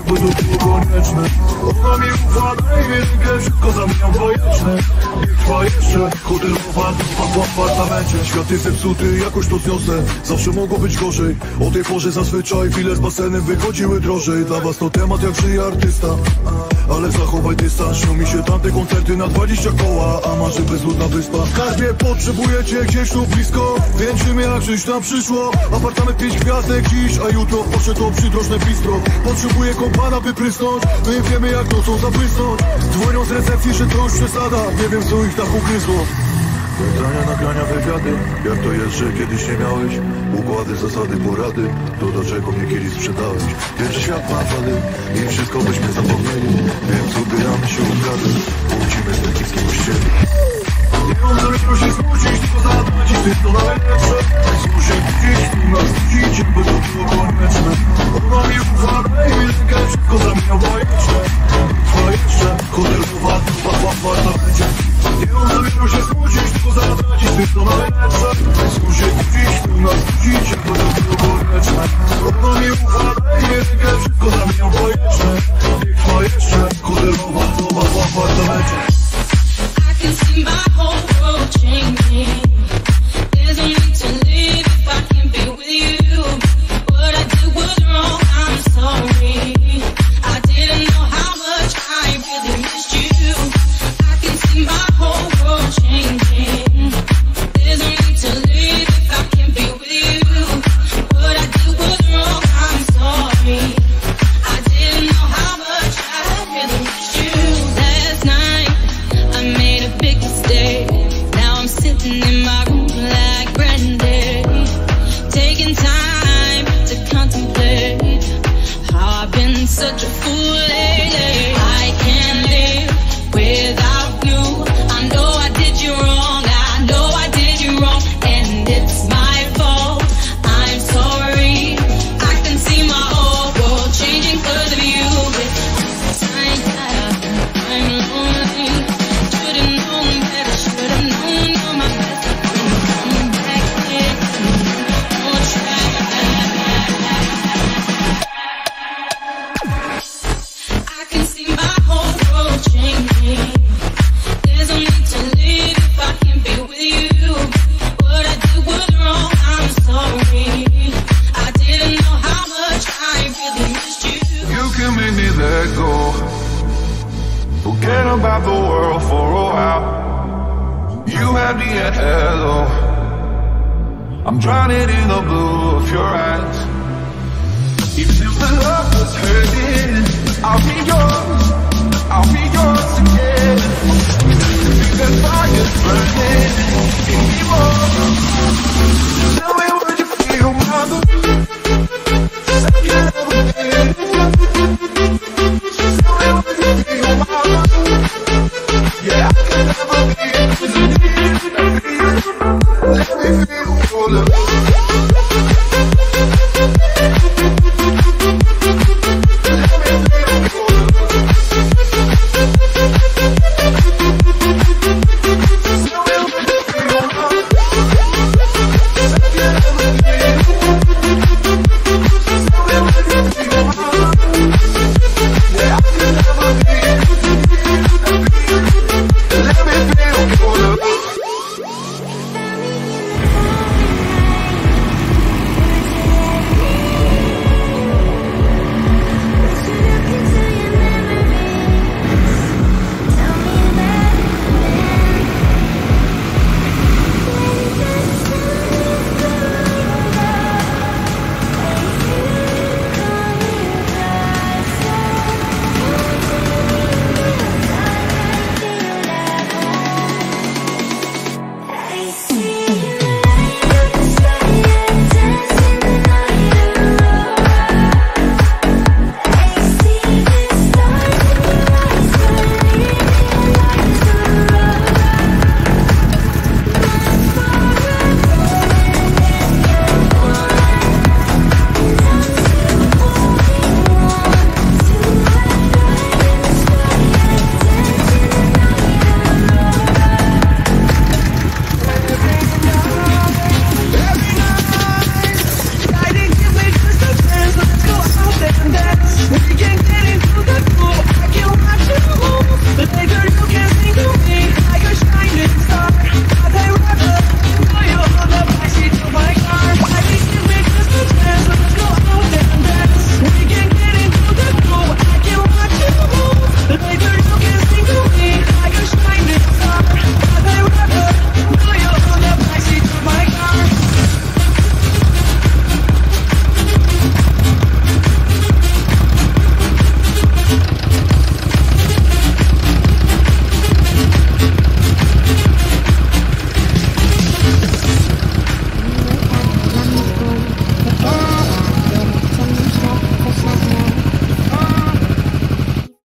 bo to było konieczne. Ona mi ufa, daj mi rękę, wszystko zamieniam w bajeczne. Niech trwa jeszcze, hotelowa w apartamencie. Świat jest zepsuty, jakoś to zniosę, zawsze mogło być gorzej. O tej porze zazwyczaj file z basenem wychodziły drożej. Dla was to temat jak żyje artysta, ale zachowaj dystans. Śnią mi się tamte koncerty na 20 koła, a marzy bezludna wyspa. W skarbie potrzebujecie gdzieś tu blisko, wieńczymy jak żyć tam przyszło. Apartament 5 gwiazdek dziś, a jutro poszedł to przydrożne bistro. Potrzebuję kompana by prysnąć, my wiemy jak nocą zabłysnąć. Dzwonią z recepcji, że to już przesada, nie wiem co ich tak ugryzło. Nagrania, wywiady, jak to jest, że kiedyś nie miałeś układy, zasady, porady, to do czego mnie kiedyś sprzedałeś. Wiem, że świat ma wady i wszystko byśmy zapomnieli, więc ubieramy się układy, wrócimy z takim kościeli. Nie mam zamiaru się smucić, tylko zadać i ty to najlepsze. Chcą się budzić, tu nas budzić, jakby to było konieczne. Ona mi ufa, daj mi rękę, wszystko zamieniam bajeczne. Trwa jeszcze, hotelowa w apartamencie. Nie mam zamiaru się smucić, tylko zadać i ty to najlepsze. Chcą się budzić, tu nas budzić, jakby to było konieczne. Ona mi ufa, daj mi rękę, wszystko zamieniam bajeczne. Niech trwa jeszcze, hotelowa w apartamencie. I can see my whole world changing. There's no need to live if I can't be with you. What I did was wrong, I'm sorry. I didn't know how much I really missed you. I can see my whole world changing. There's no need to live if I can't be with you. What I did was wrong, I'm sorry. I didn't know how much I really missed you. Last night I made a big mistake. Now I'm sitting in my room like Brandy, taking time to contemplate how I've been such a fool lately. I can't live without you. I know I did you wrong, I know I did you wrong, and it's my fault. I'm sorry. I can see my whole world changing 'cause of you. It's a sign that I'm lonely. Should've known better, should've known you're my best friend. Come back here, don't try. I can see my whole world changing. There's no need to live if I can't be with you. What I did was wrong, I'm sorry. I didn't know how much I really missed you. You can make me let go, forget about the world for a while. You had me at hello, I'm drowning in the blue of your eyes. Even if the love was hurt,